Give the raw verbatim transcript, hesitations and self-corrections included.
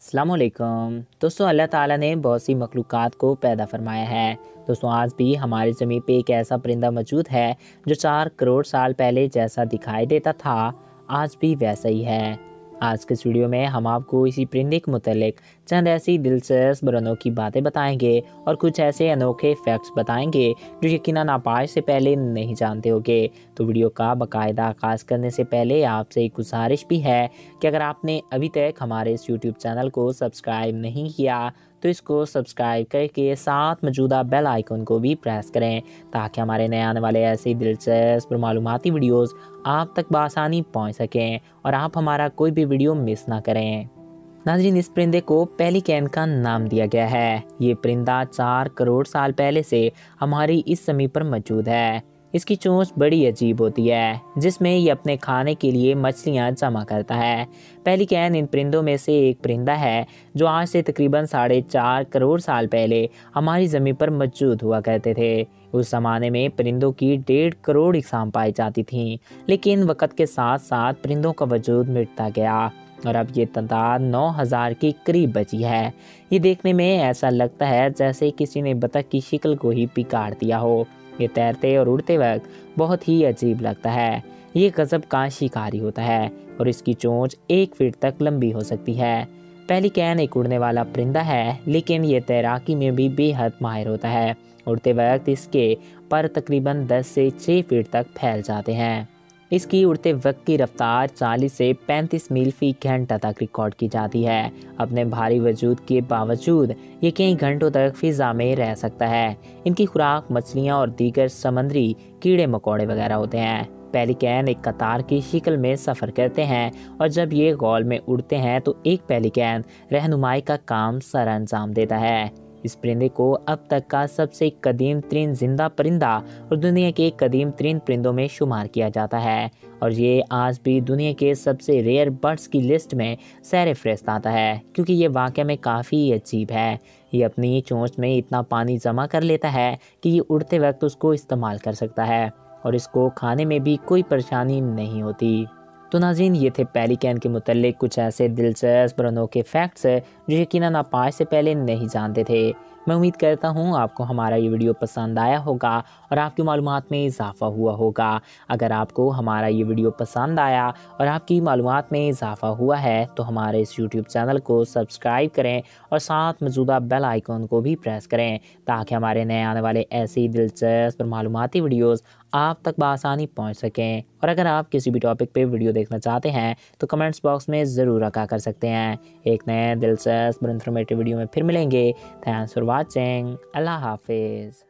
السلام علیکم دوستوں، اللہ تعالیٰ نے بہت سی مخلوقات کو پیدا فرمایا ہے۔ دوستوں، آج بھی ہماری زمین پہ ایک ایسا پرندہ موجود ہے جو چار کروڑ سال پہلے جیسا دکھائی دیتا تھا، آج بھی ویسا ہی ہے۔ آج کے اس ویڈیو میں ہم آپ کو اسی پرندے کے متعلق چند ایسی دلچسپ رنوں کی باتیں بتائیں گے اور کچھ ایسے انوکھے فیکٹس بتائیں گے جو یقیناً آپ آج سے پہلے نہیں جانتے ہوگے۔ تو ویڈیو کا باقاعدہ آغاز کرنے سے پہلے آپ سے ایک گزارش بھی ہے کہ اگر آپ نے ابھی تک ہمارے اس یوٹیوب چینل کو سبسکرائب نہیں کیا تو اس کو سبسکرائب کر کے ساتھ موجودہ بیل آئیکن کو بھی پریس کریں تاکہ ہمارے نئے آنے والے ایسی دلچسپ اور معلوماتی ویڈیوز آپ تک بآسانی پہنچ سکیں اور آپ ہمارا کوئی بھی ویڈیو مس نہ کریں۔ ناظرین، اس پرندے کو پیلیکین کا نام دیا گیا ہے۔ یہ پرندہ چار کروڑ سال پہلے سے ہماری اس زمین پر موجود ہے۔ اس کی چونچ بڑی عجیب ہوتی ہے جس میں یہ اپنے کھانے کے لیے مچھلیاں جمع کرتا ہے۔ پیلیکین ان پرندوں میں سے ایک پرندہ ہے جو آج سے تقریباً ساڑھے چار کروڑ سال پہلے ہماری زمین پر موجود ہوا کرتے تھے۔ اس زمانے میں پرندوں کی ڈیڑھ کروڑ اقسام پائی جاتی تھیں، لیکن وقت کے ساتھ ساتھ پرندوں کا وجود مٹتا گیا اور اب یہ تعداد نو ہزار کے قریب بچی ہے۔ یہ دیکھنے میں ایسا لگتا ہے جیسے کسی نے بطخ کی شکل کو ہی بگاڑ دیا ہو۔ یہ تیرتے اور اڑتے وقت بہت ہی عجیب لگتا ہے۔ یہ غضب کا شکاری ہوتا ہے اور اس کی چونچ ایک فٹ تک لمبی ہو سکتی ہے۔ پیلیکین ایک اڑنے والا پرندہ ہے، لیکن یہ تیراکی میں بھی بے حد ماہر ہوتا ہے۔ اڑتے وقت اس کے پر تقریباً دس سے چھ فٹ تک پھیل جاتے ہیں۔ اس کی اڑتے وقت کی رفتار چالیس سے پینتیس میل فی گھنٹہ تک ریکارڈ کی جاتی ہے۔ اپنے بھاری وجود کے باوجود یہ کئی گھنٹوں تک فضا میں رہ سکتا ہے۔ ان کی خوراک مچھلیاں اور دیگر سمندری کیڑے مکوڑے وغیرہ ہوتے ہیں۔ پیلیکین ایک قطار کی شکل میں سفر کرتے ہیں اور جب یہ گول میں اڑتے ہیں تو ایک پیلیکین رہنمائی کا کام سر انجام دیتا ہے۔ اس پرندے کو اب تک کا سب سے قدیم ترین زندہ پرندہ اور دنیا کے قدیم ترین پرندوں میں شمار کیا جاتا ہے، اور یہ آج بھی دنیا کے سب سے ریئر برڈز کی لسٹ میں سیر فہرست آتا ہے کیونکہ یہ واقعہ میں کافی عجیب ہے۔ یہ اپنی چونچ میں اتنا پانی جمع کر لیتا ہے کہ یہ اڑتے وقت اس کو استعمال کر سکتا ہے اور اس کو کھانے میں بھی کوئی پریشانی نہیں ہوتی۔ تو ناظرین، یہ تھے پیلیکین کے متعلق کچھ ایسے دلچسپ اور انوکھے فیکٹس جو یقیناً آپ آج سے پہلے نہیں جانتے تھے۔ میں امید کرتا ہوں آپ کو ہمارا یہ ویڈیو پسند آیا ہوگا اور آپ کی معلومات میں اضافہ ہوا ہوگا۔ اگر آپ کو ہمارا یہ ویڈیو پسند آیا اور آپ کی معلومات میں اضافہ ہوا ہے تو ہمارے اس یوٹیوب چینل کو سبسکرائب کریں اور ساتھ موجودہ بیل آئیکن کو بھی پریس کریں تاکہ ہمارے نئے آنے والے ایسی دلچسپ اور معلوماتی ویڈیوز آپ تک بآسانی پہنچ سکیں۔ اور اگر آپ کسی بھی ٹاپک پہ ویڈیو دیکھنا چاہتے ہیں تو کمنٹس باکس میں ضرور آگاہ کر سکتے ہیں۔ ایک نئے دلچسپ اور انفارمیٹیو ویڈیو میں پھر ملیں گے۔ Thanks for watching. اللہ حافظ۔